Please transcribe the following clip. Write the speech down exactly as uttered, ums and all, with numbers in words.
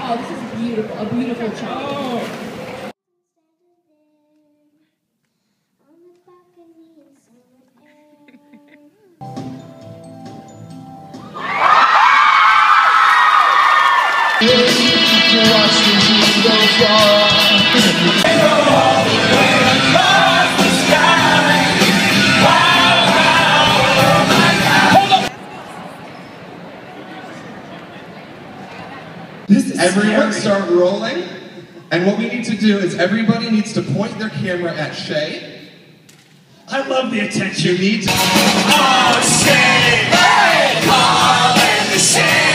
Oh, this is beautiful. A beautiful child. Oh. Everyone start rolling, and what we need to do is everybody needs to point their camera at Shay. I love the attention. You need to... Oh, Shay! Hey! Calling the Shay!